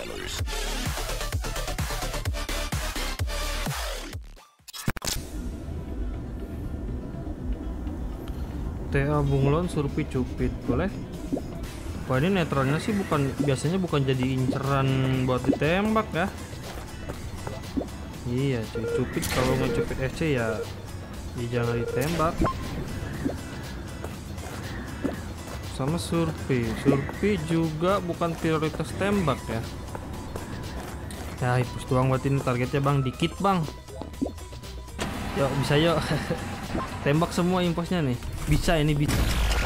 TA bunglon surpi cupit boleh. Wah ini netralnya sih biasanya bukan jadi inceran buat ditembak ya. Iya cuy, cupit kalau ngecupit FC ya jangan ditembak. Sama surpi juga bukan prioritas tembak ya. Ya impus doang buat ini targetnya bang, dikit bang. Yuk bisa yuk. Tembak semua imposnya nih. Bisa ini bisa.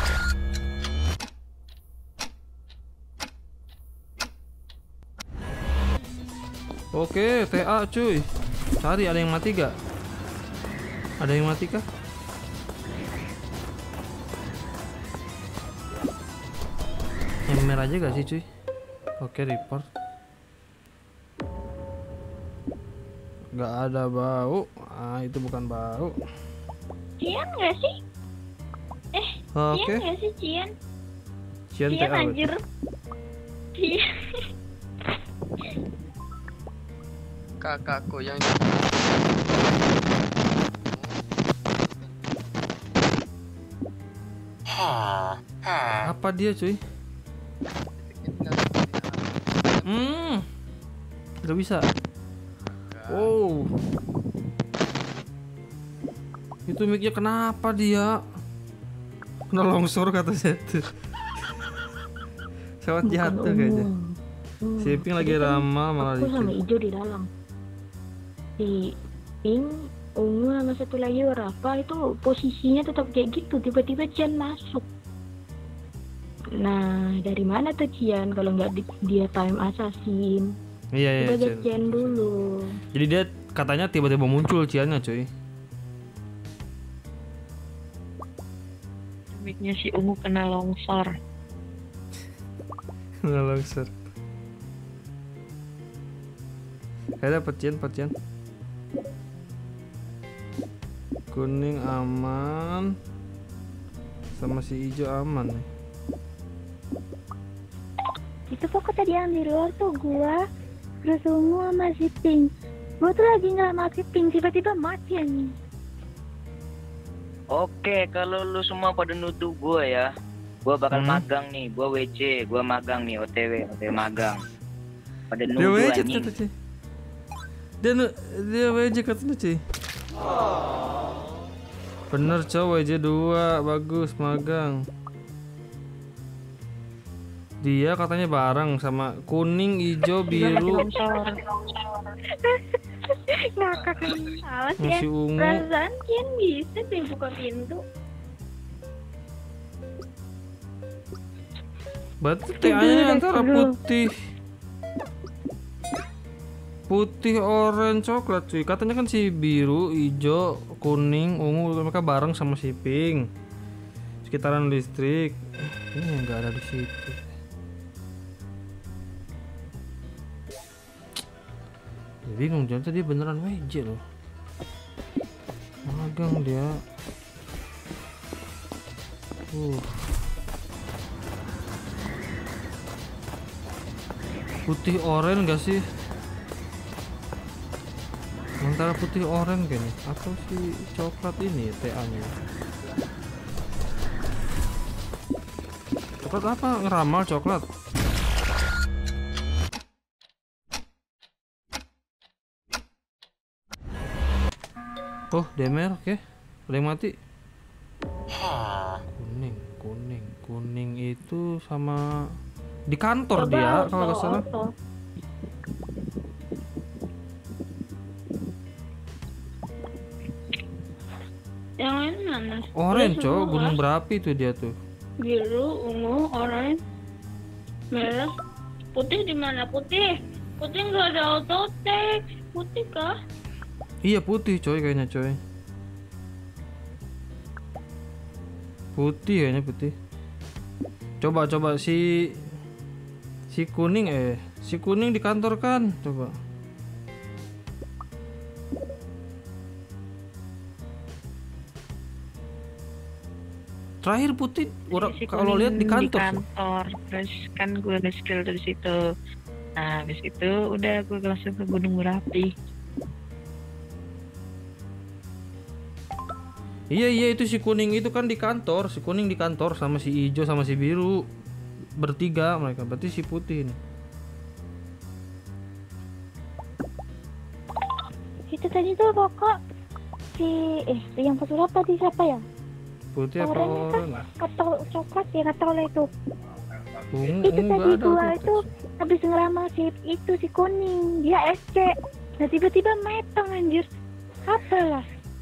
Oke, TA cuy. Cari ada yang mati gak? Ada yang mati kah? Emer aja gak sih cuy? Oke, report. Gak ada bau. Ah, itu bukan bau. Cian gak sih? Oke. Cian gak sih Cian? Cian TA anjir. Cian. Kakakku yang apa dia cuy? Gak bisa. Oh, itu mic-nya kenapa dia? Kena longsor katanya tuh. Sewat jatuh kayaknya. Si Pink lagi ramal malah aku sama dikit. hijau di dalam. Si Pink, ungu sama satu lagi Rafa itu posisinya tetap kayak gitu. Tiba-tiba Cian masuk. Nah, dari mana tuh Cian kalau nggak dia time assassin? Iya Coba Cian. Cian dulu. Jadi dia katanya tiba-tiba muncul Ciannya cuy. Mic-nya si ungu kena longsor. Kena longsor. Dapet Cian. Kuning aman. Sama si hijau aman nih. Itu kok tadi yang di luar tuh gua, terus ungu sama si Pink. Gua tuh lagi ngelamar si Pink, tiba-tiba mati nih. Oke, kalau lu semua pada nuduh gua ya, gua bakal magang nih, gua WC, gua magang nih, OTW magang. Pada Dia nuduh WJ anjing. kata cuy. Dia WJ katanya cuy. Bener cowok WJ 2 bagus magang. Dia katanya bareng sama kuning, hijau, biru, Ngakak awas ya. masih ungu. Perasaan Cian bisa deh buka pintu. Berarti TA-nya antara putih, orange, coklat cuy. Katanya kan si biru, hijau, kuning, ungu mereka bareng sama si Pink. Sekitaran listrik. Ini nggak ada di situ. Bingung jangan dia beneran WJ loh. Magang dia. Putih oranye gak sih? Antara putih oranye kayaknya atau si coklat ini TA-nya. Coklat apa? Ngeramal coklat. Oh, Demer, oke. Ada yang mati. Kuning itu sama di kantor dia kalau nggak salah. Yang lain mana? Orange, cowok gunung berapi tuh dia tuh. Biru, ungu, orange, merah, putih di mana? Putih nggak ada auto attack. Putih kah? Iya putih coy kayaknya coy. Putih kayaknya putih. Coba si kuning si kuning di kantor kan coba. Terakhir putih orang kalau lihat di kantor. Terus kan gue nge-skill dari situ. Nah, habis itu udah gue langsung ke Gunung Merapi. Iya itu si kuning itu kan di kantor, si kuning di kantor sama si hijau sama si biru bertiga mereka, berarti si putih nih. Itu tadi tuh rokok si yang pesulap tadi siapa ya? Putih apa Oranye oranye? atau coklat ya, nggak tahu lah itu. Ungu, Itu ungu tadi nggak ada gua tuh itu habis ngeramal si kuning, dia SC. Nah tiba-tiba metong anjir. Apa lah?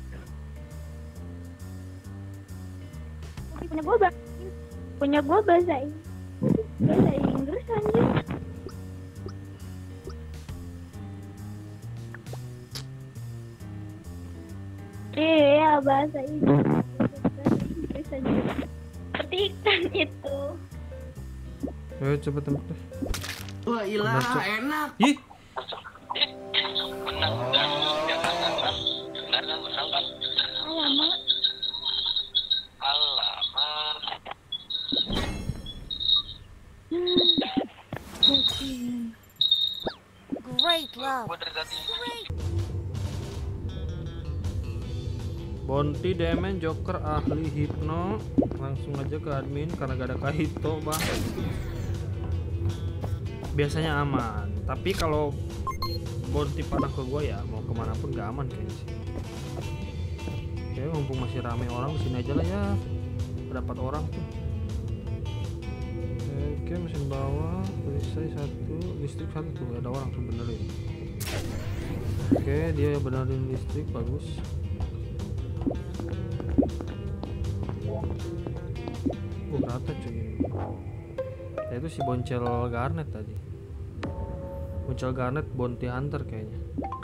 Punya gua bahasa Inggris anjir. Iya bahasa Inggris anjir. Seperti ikan itu. Ayo coba tembak deh. Wah ilah Baca. enak. Ih, Alamak. Great love. Bonti, Demen, Joker, ahli hipno. Langsung aja ke admin karena gak ada Kahito bang. Biasanya aman, tapi kalau Bonti panah ke gue ya mau kemana pun gak aman kayaknya sih. Oke, mumpung masih rame orang di sini aja lah ya. Dapat orang tuh. Oke, mesin bawah, perisai satu, listrik satu tuh ada orang tuh benerin. Oke, dia benerin listrik bagus. Rata cuy ini. Ya, itu si Boncel Garnet tadi. Boncel Garnet Bounty Hunter kayaknya.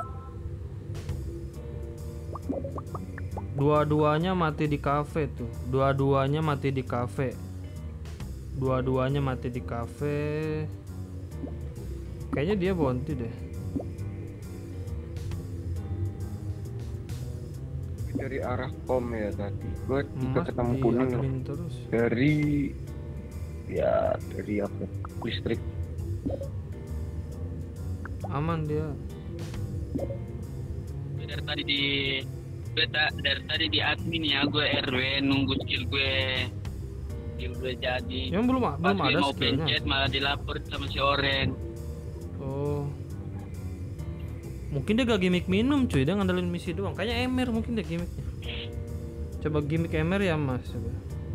Dua-duanya mati di cafe tuh. Dua-duanya mati di cafe. Dua-duanya mati di cafe. Kayaknya dia Bounty deh. Dari arah pom ya tadi gue juga Mas ketemu di kuning loh. admin terus. Dari apa listrik. Aman dia. Dari tadi di admin ya, gue RW nunggu skill gue jadi. Yang belum Pas ada gue mau skillnya. pencet malah dilapor sama si Oren. Oh. Mungkin dia gak gimmick minum cuy, dia ngandelin misi doang. Kayaknya Emer mungkin dia gimmicknya. Coba gimmick Emer ya mas. Coba.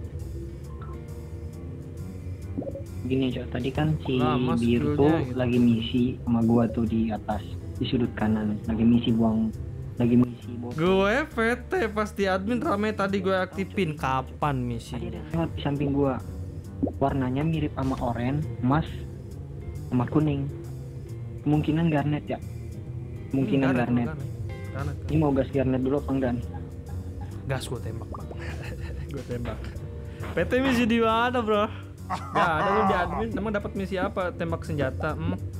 Gini Cok, tadi kan si Lama biru skillnya tuh gitu. lagi misi sama gua tuh di atas di sudut kanan, lagi misi buang Gue PT pas di admin rame tadi gue aktifin. Kapan tadi misinya? ada lewat di samping gua, warnanya mirip sama oranye, emas sama kuning, kemungkinan garnet ya, kemungkinan garnet. Garnet. Ini mau gas garnet dulu apa enggak nih? Gas gue tembak bang. Gue tembak. PT misi di mana bro? Ya ada lu di admin. Emang dapat misi apa? Tembak senjata.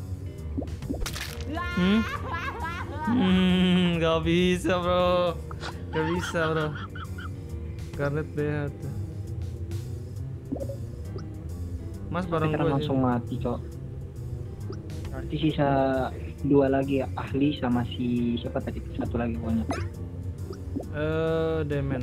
Gak bisa bro. Gak bisa bro. Garnet deh tuh. Mas bareng Kita gue langsung mati Cok. Berarti sisa 2 lagi ya, ahli sama si siapa tadi, satu lagi pokoknya. Demen.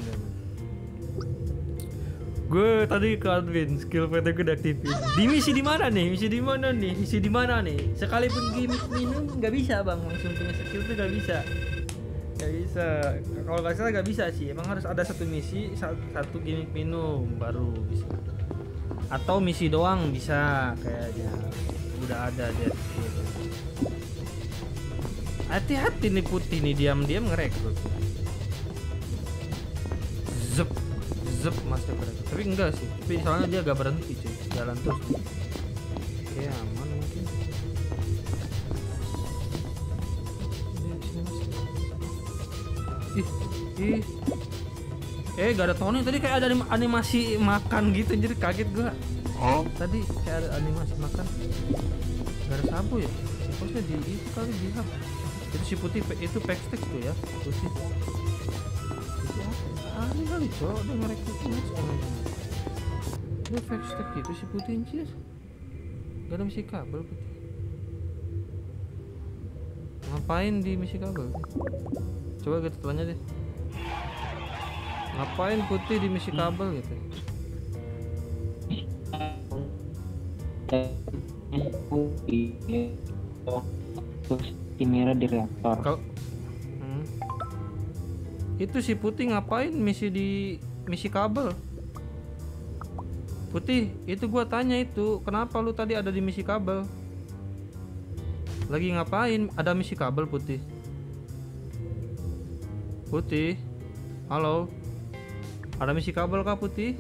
Gue tadi ke admin, skill PT gue udah aktifin. Di misi di mana nih? Misi di mana nih? Sekalipun gimmick minum nggak bisa bang, langsung punya skill tuh nggak bisa. Nggak bisa. Kalau nggak salah nggak bisa sih. Emang harus ada satu misi, satu gimmick minum baru bisa. Atau misi doang bisa kayaknya. Udah ada dia. Hati-hati nih putih nih, diam-diam ngerekrut. Zep mas ngerekrut. Tapi enggak sih, tapi soalnya dia agak berhenti cuy, jalan terus. Oke aman mungkin. Gak ada Tony tadi, kayak ada animasi makan gitu, jadi kaget gua. Tadi kayak ada animasi makan. Gak ada sabu ya? Harusnya di itu kali di hub. Itu si putih itu backstage tuh ya, putih. Ini kali cowok dia ngerekrut mas dia backstage gitu si putih anjir. Gak ada misi kabel putih. ngapain di misi kabel? Coba kita tanya deh. Ngapain Putih di misi kabel gitu? Terus si merah di reaktor. Itu si Putih ngapain di misi kabel? Putih, itu gua tanya itu, kenapa lu tadi ada di misi kabel? Lagi ngapain? Ada misi kabel Putih? Putih, halo? Ada misi kabel kah Putih?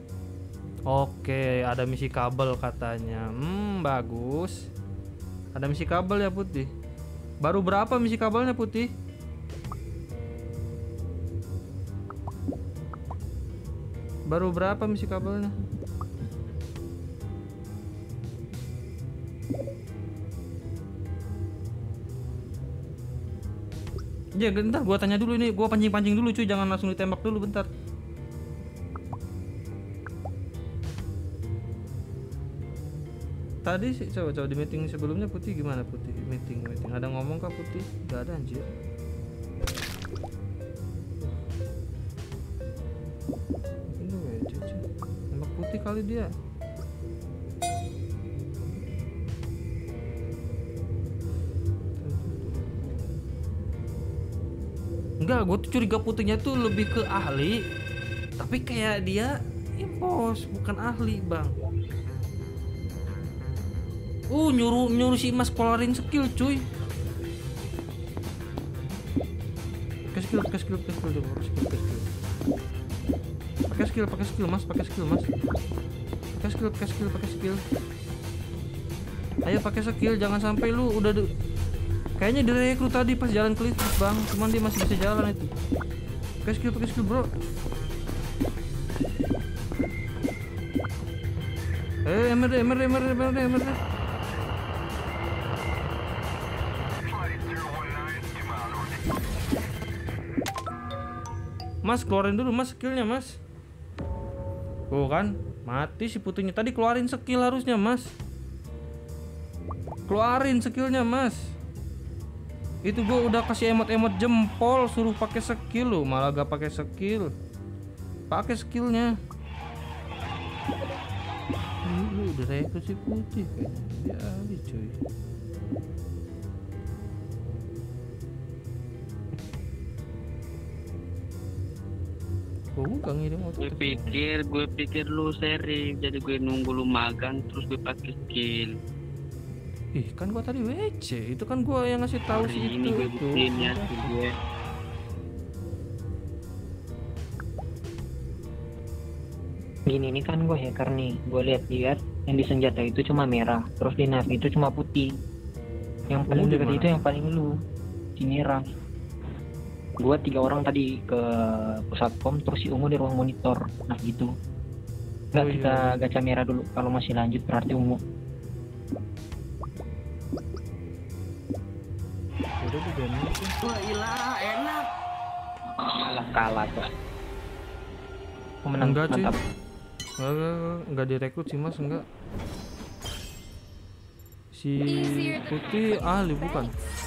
Oke, ada misi kabel katanya. Bagus. Ada misi kabel ya Putih. Baru berapa misi kabelnya Putih? Baru berapa misi kabelnya? Ya bentar, gua tanya dulu ini, gua pancing-pancing dulu cuy, jangan langsung ditembak dulu bentar. Tadi sih coba di meeting sebelumnya Putih gimana Putih? Meeting ada ngomong kah Putih? Gak ada anjir. Ini WC cuy. Tembak Putih kali dia. Enggak, gue tuh curiga Putihnya tuh lebih ke ahli, tapi kayak dia impos, bukan ahli bang. Nyuruh si Mas keluarin skill cuy. Pakai skill coba, pakai skill mas. Pakai skill. Ayo pakai skill, jangan sampai lu udah kayaknya direkrut tadi pas jalan ke listrik bang, cuman dia masih bisa jalan itu. Pakai skill bro. MRD. Mas keluarin dulu mas skillnya mas. Oh kan mati si Putihnya tadi, keluarin skill harusnya mas. Keluarin skillnya mas. Itu gua udah kasih emot jempol suruh pakai skill lo, malah gak pakai skill. Pakai skillnya. Lu udah rekrut si Putih kayaknya. Dia ahli cuy. Gue gak ngirim auto. Gue pikir lu seri, jadi gue nunggu lu magang terus gue pakai skill. Ih kan gua tadi WC, itu kan gua yang ngasih tahu si itu. Ini gue buktiin ya gue. Gini nih kan gue hacker nih, gue lihat yang di senjata itu cuma merah, terus di nav itu cuma putih. Yang paling dekat itu yang paling lu, si merah. Gue 3 orang tadi ke pusat kom, terus si Ungu di ruang monitor, nah gitu. Nggak, kita gacha merah dulu, kalau masih lanjut berarti Ungu. Udah diganti. Wah ilah enak. Kalah tuh. Menang, Enggak cuy. mantap. Enggak direkrut sih mas, enggak. Si Putih ahli bukan?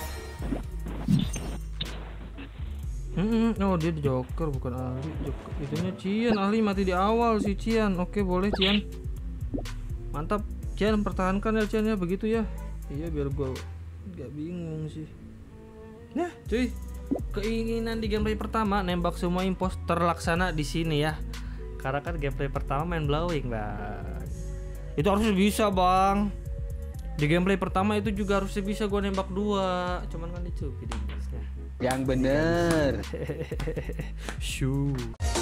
Oh dia di Joker bukan ahli. Joker. Itunya Cian ahli, mati di awal si Cian. Oke boleh Cian. Mantap Cian, pertahankan ya Cian ya, begitu ya. Iya biar gua gak bingung sih. Nah cuy, keinginan di gameplay pertama nembak semua impos terlaksana di sini ya. Karena kan gameplay pertama main blowing bang. Itu harusnya bisa bang. Di gameplay pertama itu juga harusnya bisa gua nembak 2. Cuman kan itu videonya. Yang bener. Shoo.